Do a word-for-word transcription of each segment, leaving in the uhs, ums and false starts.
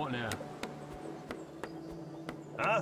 What now? Huh?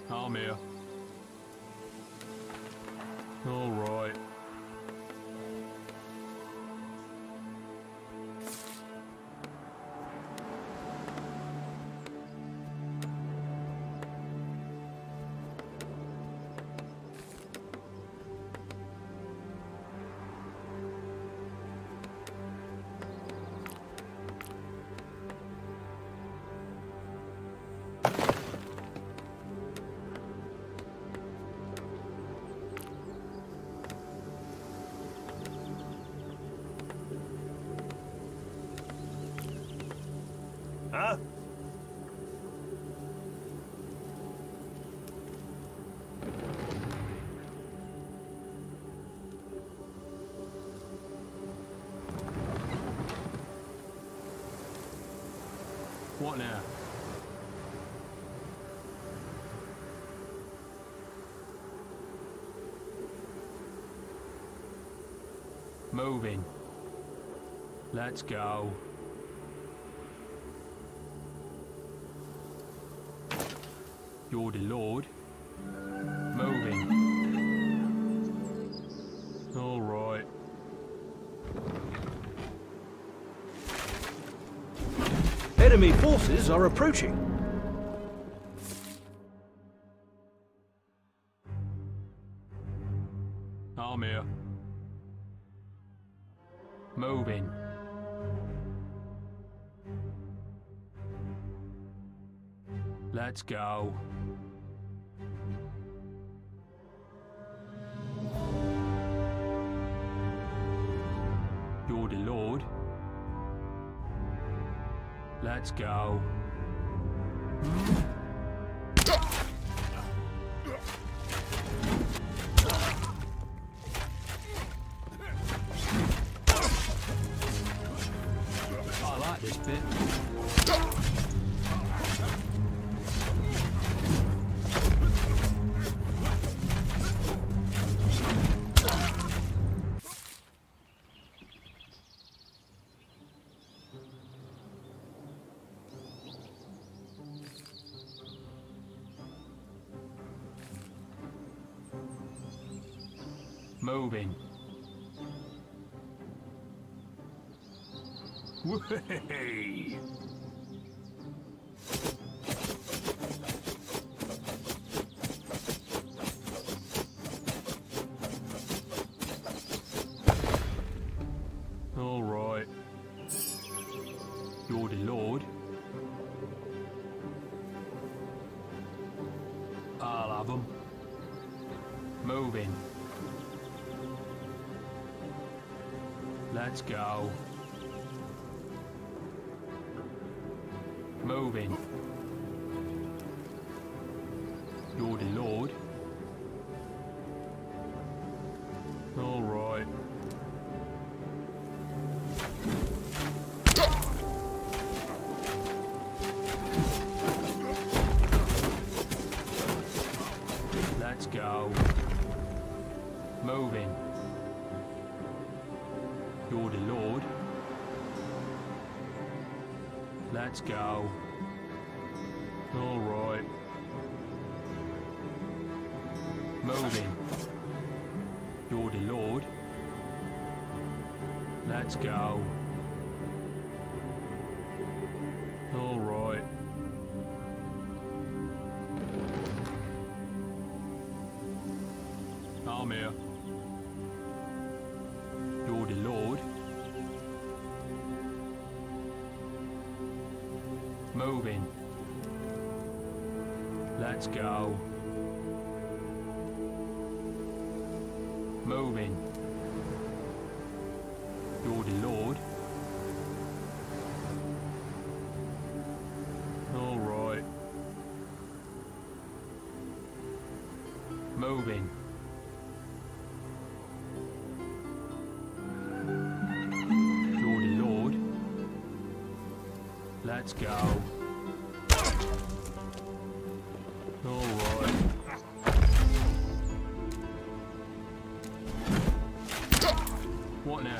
I'm here. All right. Huh? What now? Moving. Let's go. You're the Lord. Moving. All right. Enemy forces are approaching. I'm here. Moving. Let's go. You're the Lord. Let's go. I like this bit. Moving. Way. All right. You're the Lord. I'll have 'em. Moving. Let's go. Moving. You're the Lord. All right. Let's go. Moving. You're the Lord. Let's go. All right. Moving. You're the Lord. Let's go. All right. I'm here. You're the Lord. Moving. Let's go. Moving. You're the Lord. All right. Moving. You're the Lord. Let's go. All right. What now?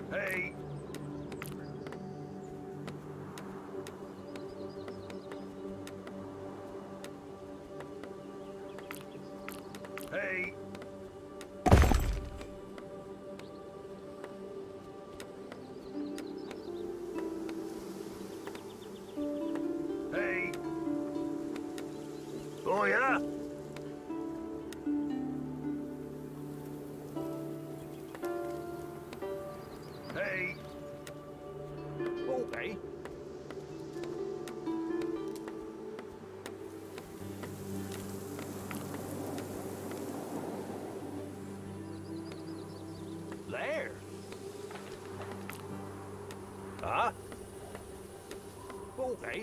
Hey! Hey! Hey! Oh, yeah? Hey! Okay. There. Huh? Okay.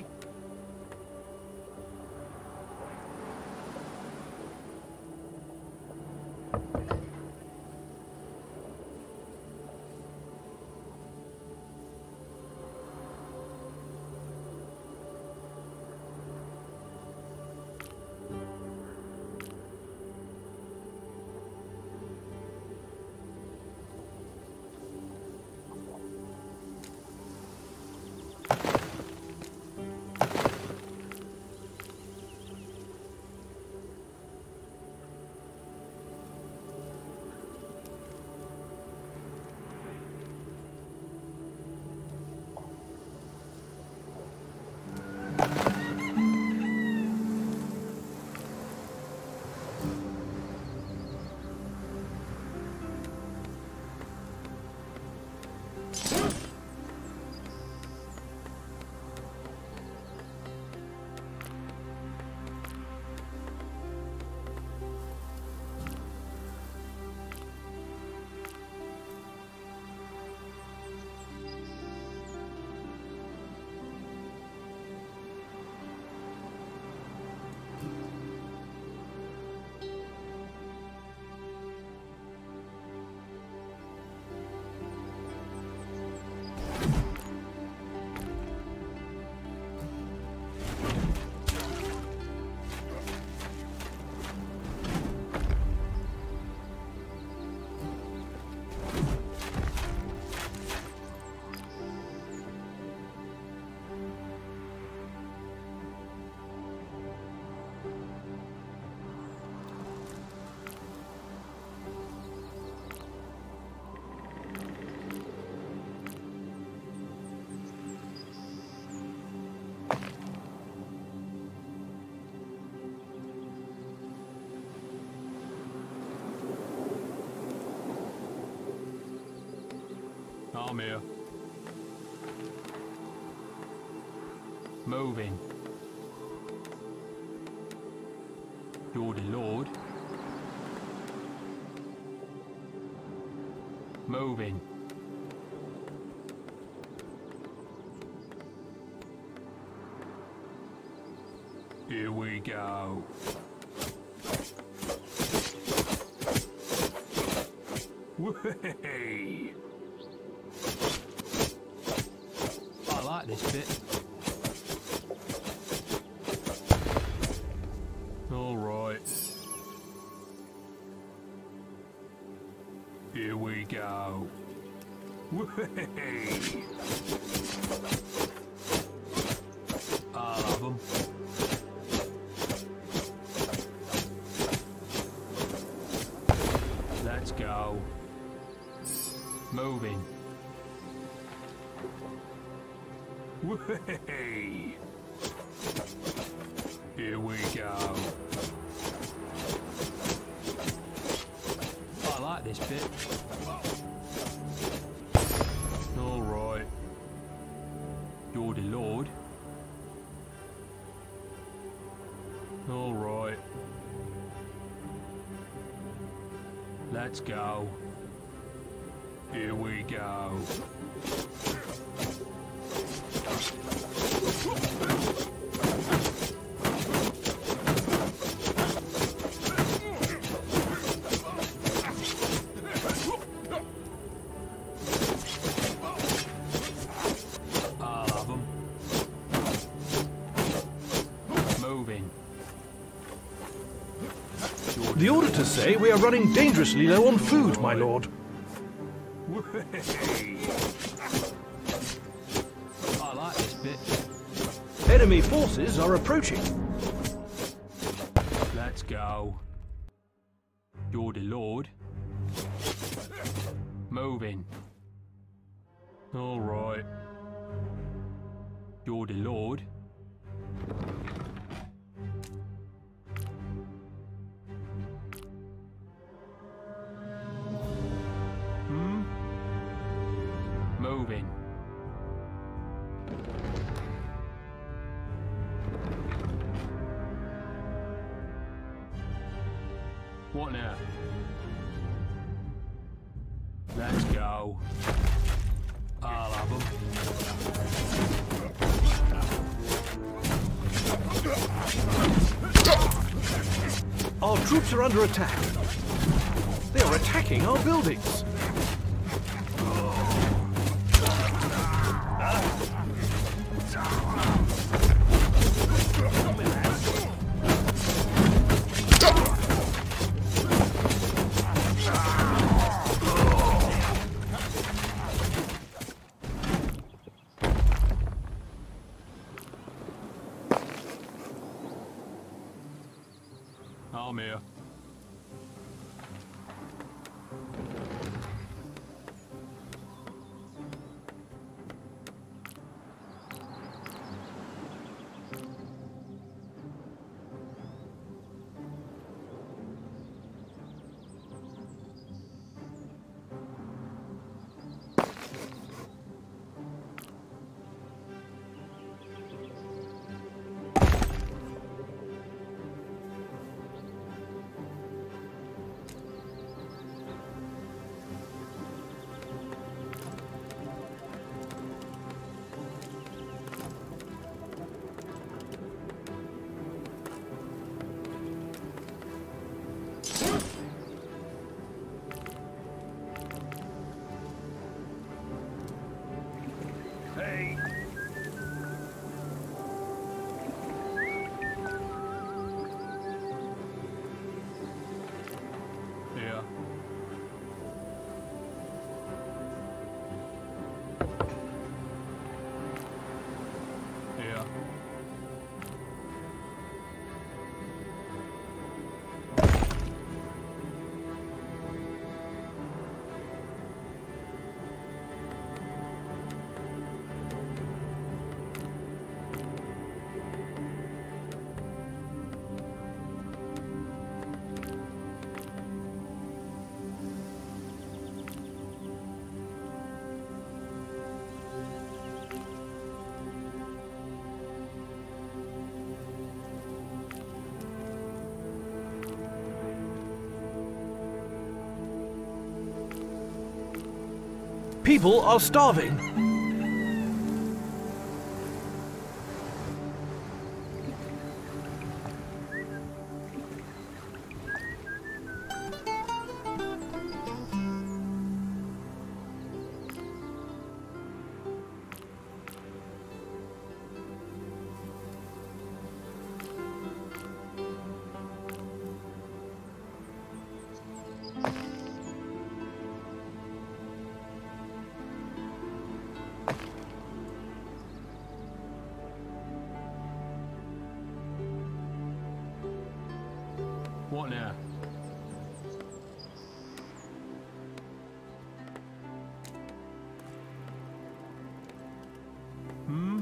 I'm here. Moving. You're the Lord. Moving. Here we go. Way! I like this bit. All right. Here we go. Way! I love 'em. Let's go. Moving. Way! Here we go. I like this bit. All right. You're the Lord. All right. Let's go. Here we go. I love 'em. Moving. The auditors say we are running dangerously low on food, my lord. Way. I like this bit. Enemy forces are approaching. Let's go. You're the Lord. Moving. All right. You're the Lord. Hmm? Moving. What now? Let's go. I'll have 'em. Our troops are under attack. They are attacking our buildings. I'm here. Hey. Yeah. Yeah. People are starving. What now? Hmm?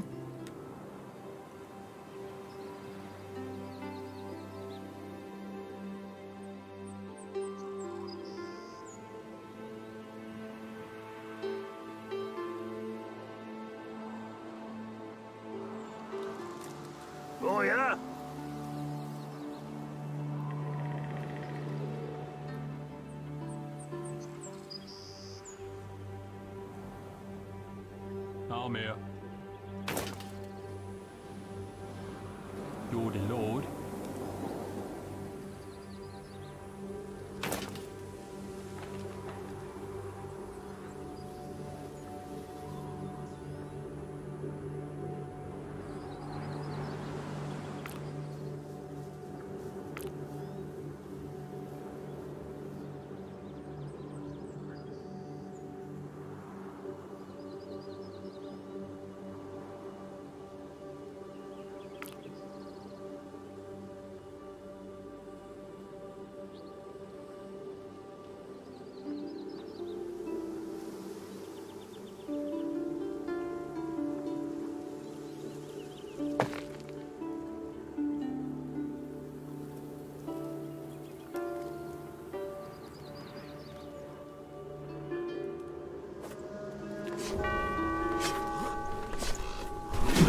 Oh, yeah? I'm here. You're the Lord.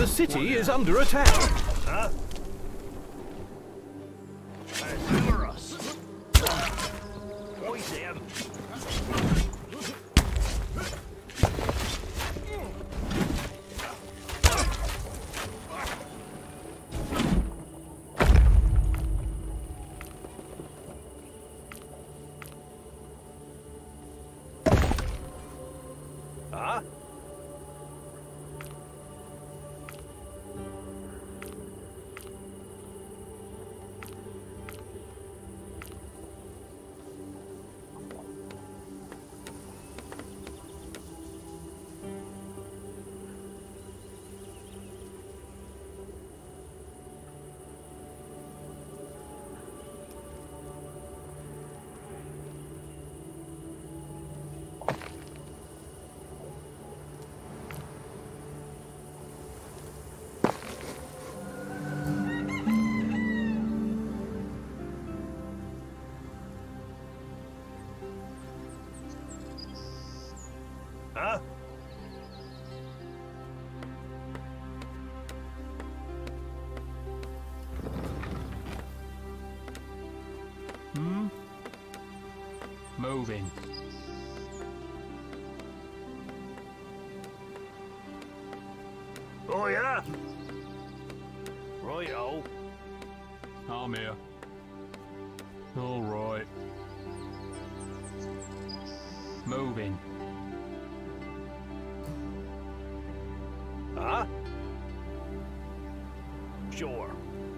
The city is under attack. Huh? Hammer us. Poison him. Huh? Huh? Hmm? Moving. Oh, yeah? Righto. I'm here. All right. Moving. Huh? Sure.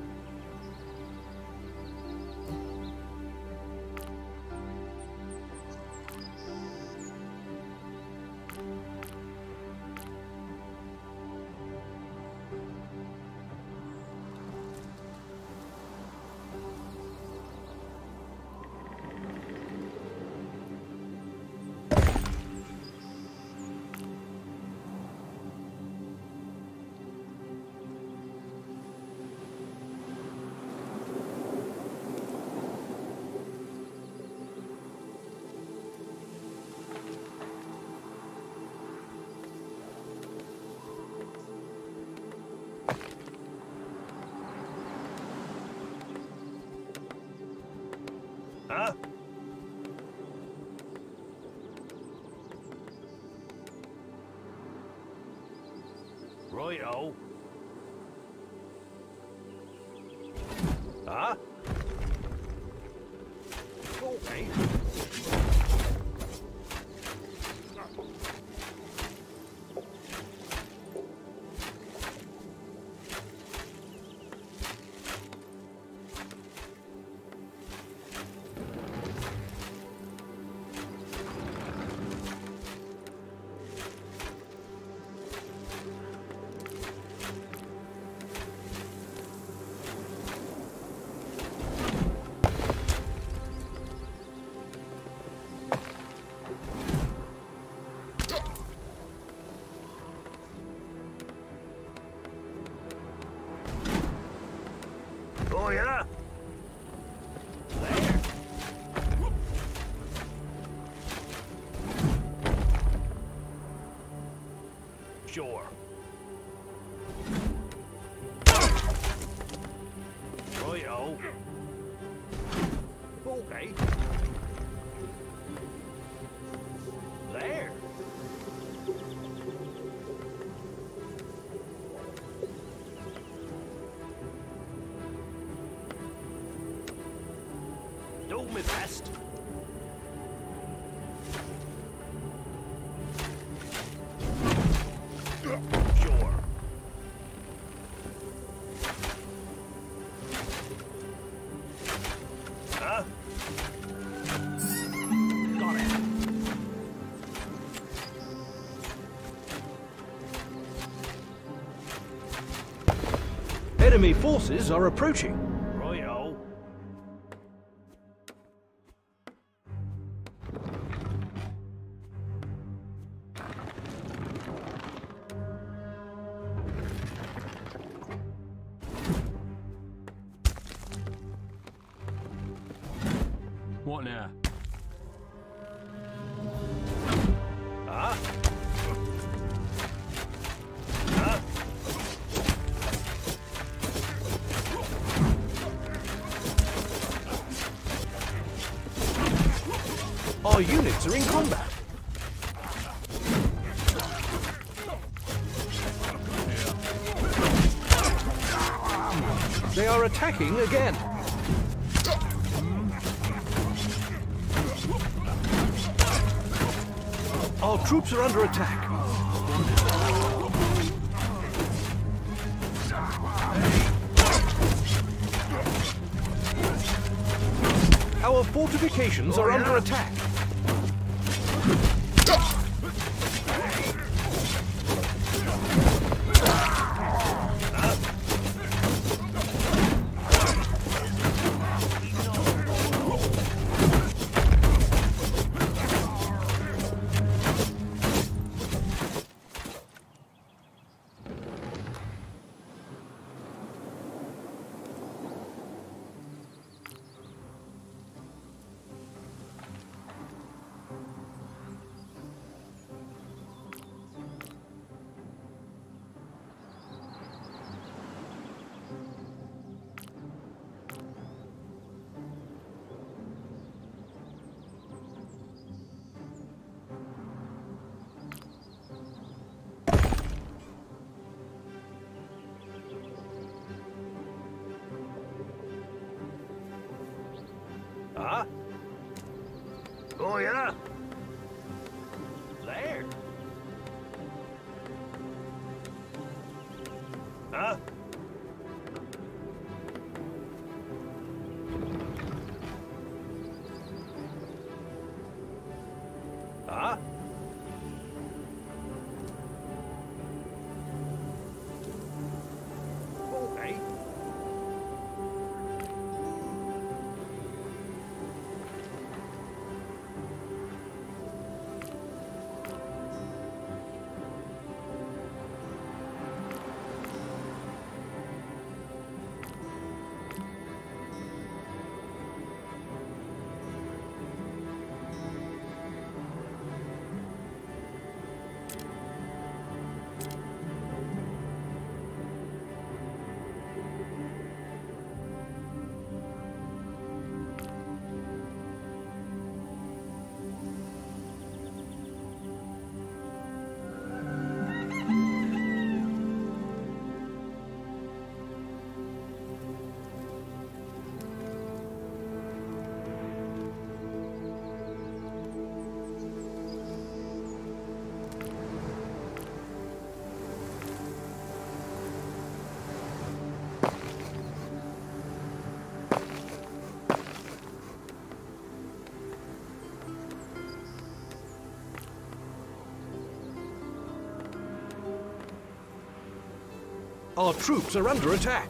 Huh? Righto. Huh? Okay. Oh, yeah? There. Sure. Righto. Okay. There. Do my best. Sure. Huh? Got it. Enemy forces are approaching. Righto. What now? Huh? Huh? Our units are in combat. They are attacking again. Our troops are under attack. Our fortifications are under attack. Huh? Oh, yeah? There. Huh? Huh? Okay. Our troops are under attack.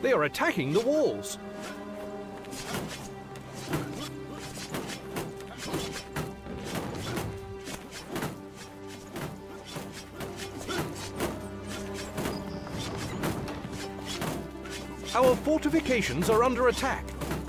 They are attacking the walls. Our fortifications are under attack.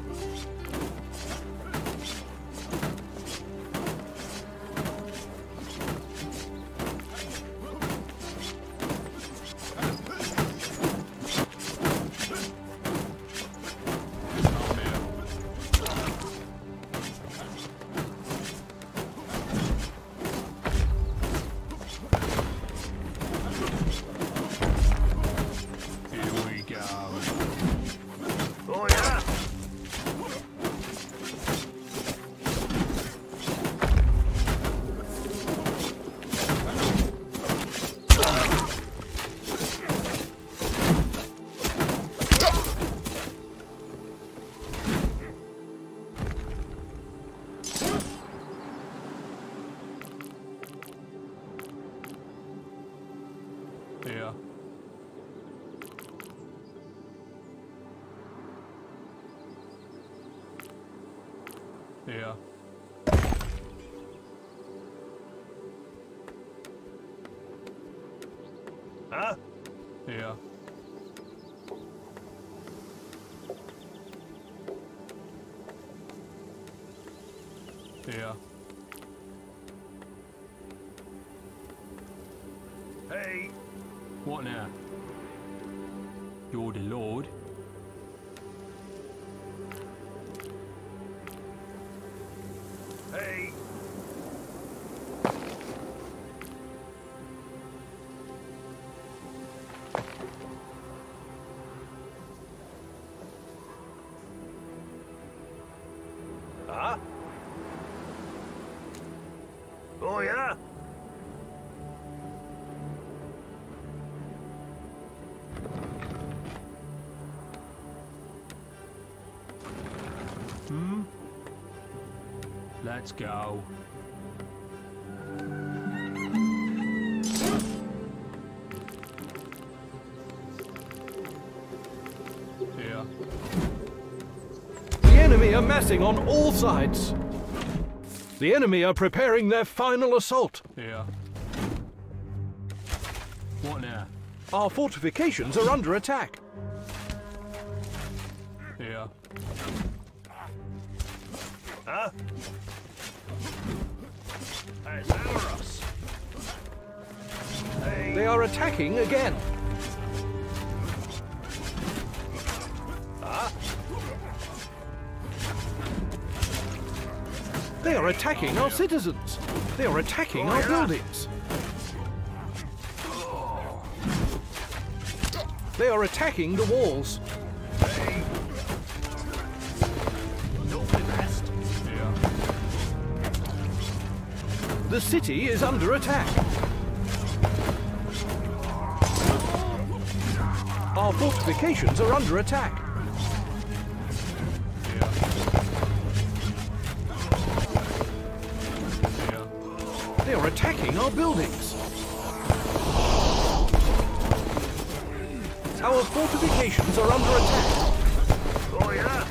Yeah. Yeah. Huh? Yeah. Yeah. Hey. What now? You're the Lord. Hey. Huh? Oh, yeah? Hmm? Let's go. Yeah. The enemy are massing on all sides. The enemy are preparing their final assault. Yeah. What now? Our fortifications are under attack. Yeah. Huh? Hey, Valorous. Hey. They are attacking again. Huh? They are attacking our citizens. They are attacking our buildings. They are attacking the walls. Hey. Do my best. Yeah. The city is under attack. Our fortifications are under attack. Yeah. Yeah. They are attacking our buildings. Our fortifications are under attack. Oh, yeah?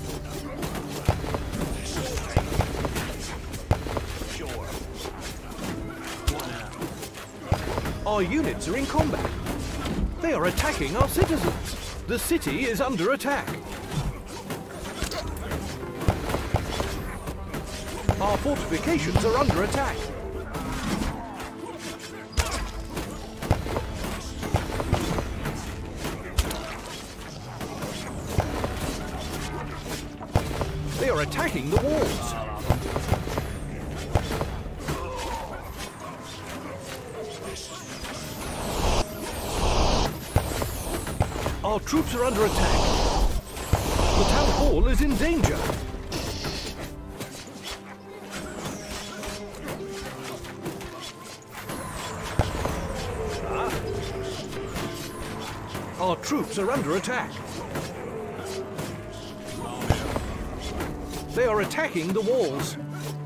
Sure. What now? Our units are in combat. They are attacking our citizens. The city is under attack. Our fortifications are under attack. They are attacking the walls. Our troops are under attack. The town hall is in danger. Our troops are under attack. They are attacking the walls.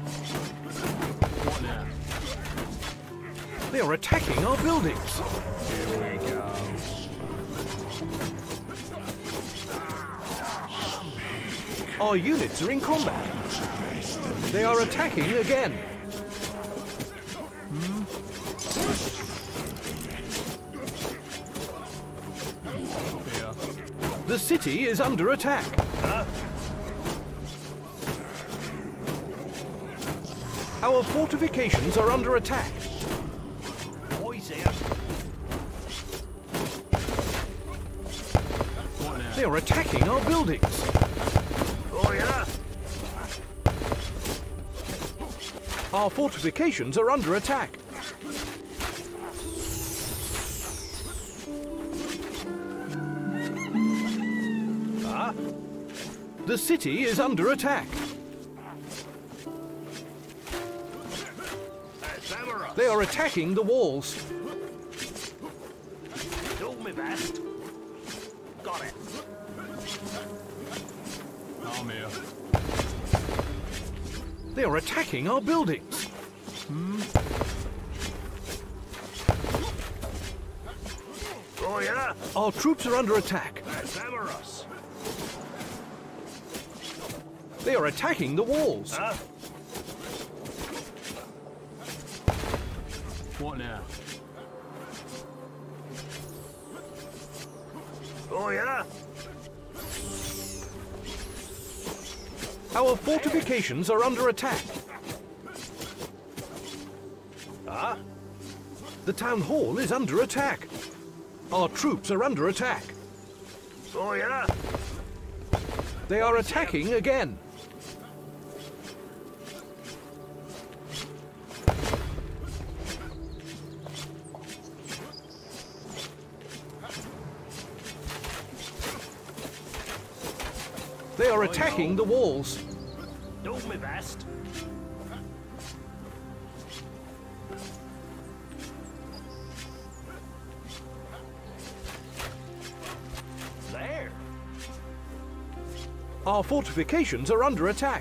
What now? They are attacking our buildings. Here we go. Our units are in combat. They are attacking again. Here. The city is under attack. Huh? Our fortifications are under attack. Boys here. What now? They are attacking our buildings. Oh yeah. Our fortifications are under attack. Huh? The city is under attack. Zamorous. They are attacking the walls. Do me best. Got it. I'm here. They are attacking our buildings. Oh yeah. Our troops are under attack. Zamorous. They are attacking the walls. Huh? What now? Oh yeah. Our fortifications are under attack. Huh? The town hall is under attack. Our troops are under attack. Oh yeah. They are attacking again. They are attacking the walls. Do me best. There. Our fortifications are under attack.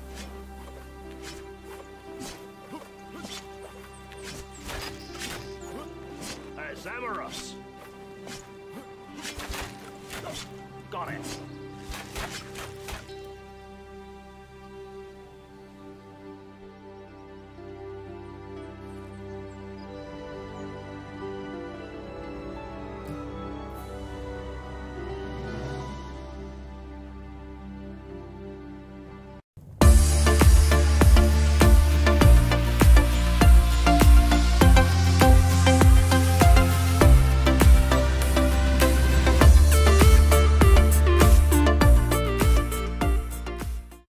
Uh, Zamorous. Got it.